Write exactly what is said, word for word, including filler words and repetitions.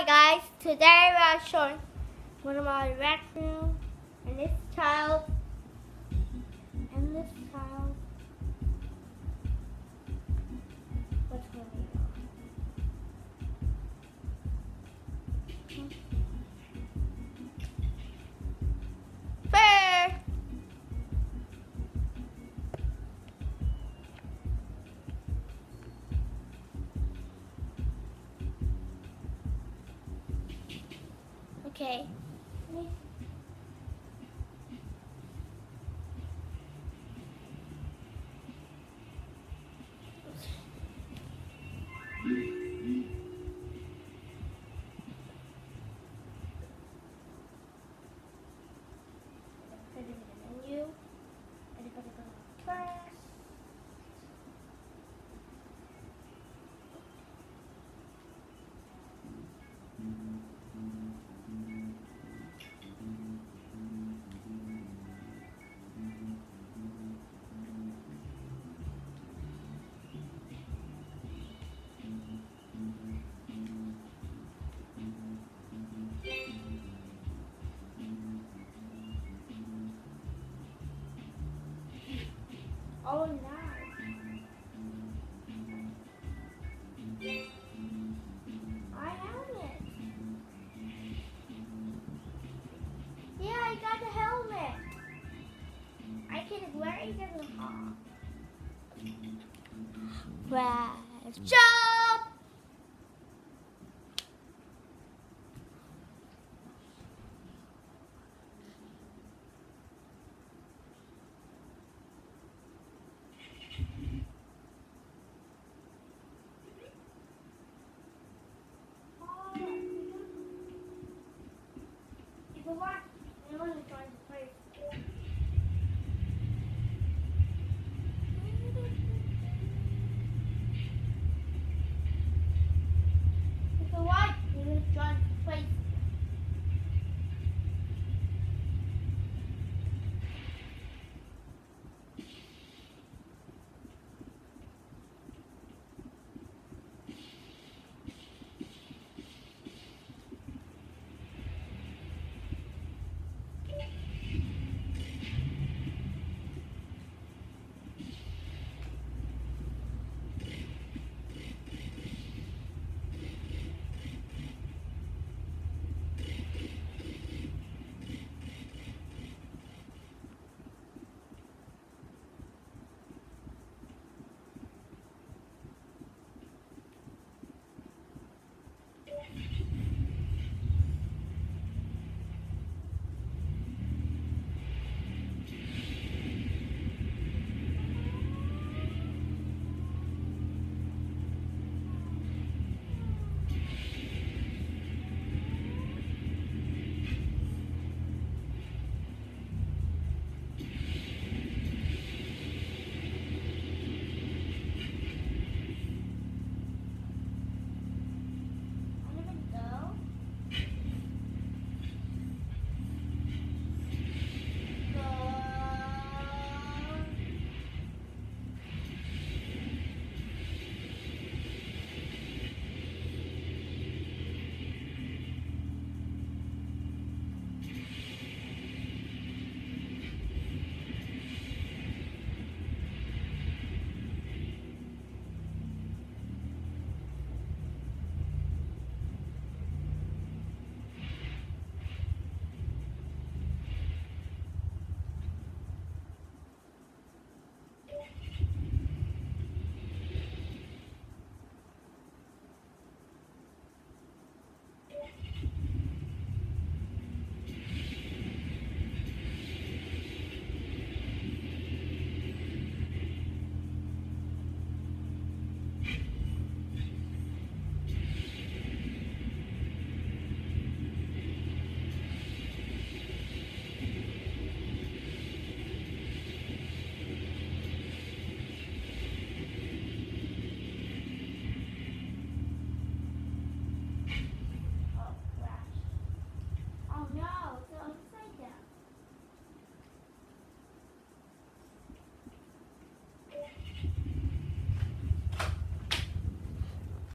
guys, today we are showing one of my rec room and this child and this child. What's going on? Fair. Okay. Put it in the menu. And if I go to class. Oh, nice. I have it. Yeah, I got the helmet. I can wear it in the hall. Well,